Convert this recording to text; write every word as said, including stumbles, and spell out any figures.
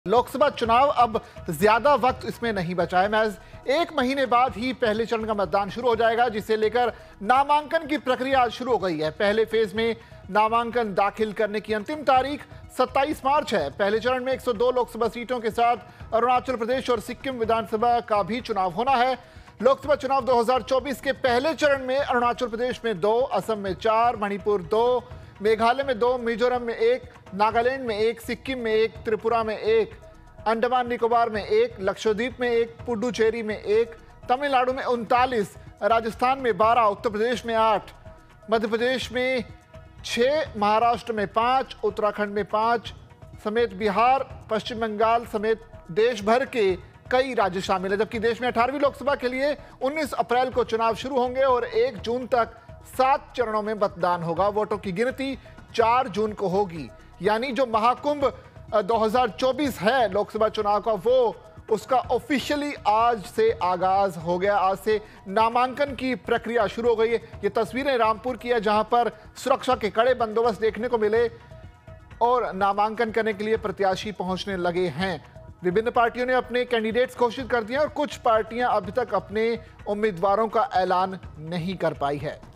लोकसभा चुनाव अब ज्यादा वक्त इसमें नहीं बचा है। महज एक महीने बाद ही पहले चरण का मतदान शुरू हो जाएगा, जिसे लेकर नामांकन की प्रक्रिया आज शुरू हो गई है। पहले फेज में नामांकन दाखिल करने की अंतिम तारीख सत्ताईस मार्च है। पहले चरण में एक सौ दो लोकसभा सीटों के साथ अरुणाचल प्रदेश और सिक्किम विधानसभा का भी चुनाव होना है। लोकसभा चुनाव दो हज़ार चौबीस के पहले चरण में अरुणाचल प्रदेश में दो, असम में चार, मणिपुर दो, मेघालय में दो, मिजोरम में एक, नागालैंड में एक, सिक्किम में एक, त्रिपुरा में एक, अंडमान निकोबार में एक, लक्षद्वीप में एक, पुडुचेरी में एक, तमिलनाडु में उनतालीस, राजस्थान में बारह, उत्तर प्रदेश में आठ, मध्य प्रदेश में छः, महाराष्ट्र में पाँच, उत्तराखंड में पाँच समेत बिहार, पश्चिम बंगाल समेत देश भर के कई राज्य शामिल है। जबकि देश में अठारहवीं लोकसभा के लिए उन्नीस अप्रैल को चुनाव शुरू होंगे और एक जून तक सात चरणों में मतदान होगा। वोटों की गिनती चार जून को होगी, यानी जो महाकुंभ दो हज़ार चौबीस है लोकसभा चुनाव का, वो उसका ऑफिशियली आज से आगाज हो गया। आज से नामांकन की प्रक्रिया शुरू हो गई है। ये तस्वीरें रामपुर की है, जहां पर सुरक्षा के कड़े बंदोबस्त देखने को मिले और नामांकन करने के लिए प्रत्याशी पहुंचने लगे हैं। विभिन्न पार्टियों ने अपने कैंडिडेट्स घोषित कर दिए और कुछ पार्टियां अभी तक अपने उम्मीदवारों का ऐलान नहीं कर पाई है।